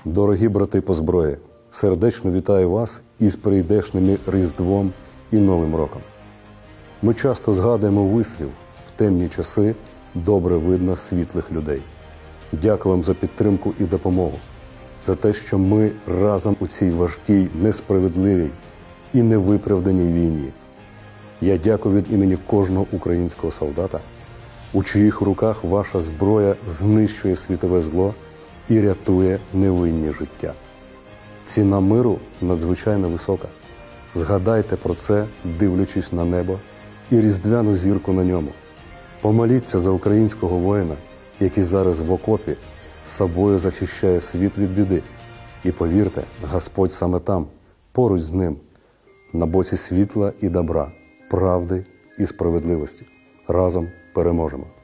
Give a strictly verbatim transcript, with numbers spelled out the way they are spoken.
Дорогі брати по зброї, сердечно вітаю вас із прийдешними Різдвом і Новим роком. Ми часто згадуємо вислів «в темні часи добре видно світлих людей». Дякую вам за підтримку і допомогу, за те, що ми разом у цій важкій, несправедливій і невиправданій війні. Я дякую від імені кожного українського солдата, у чиїх руках ваша зброя знищує світове зло і рятує невинні життя. Ціна миру надзвичайно висока. Згадайте про це, дивлячись на небо і різдвяну зірку на ньому. Помоліться за українського воїна, який зараз в окопі собою захищає світ від біди. І повірте, Господь саме там, поруч з ним, на боці світла і добра, правди і справедливості. Разом переможемо.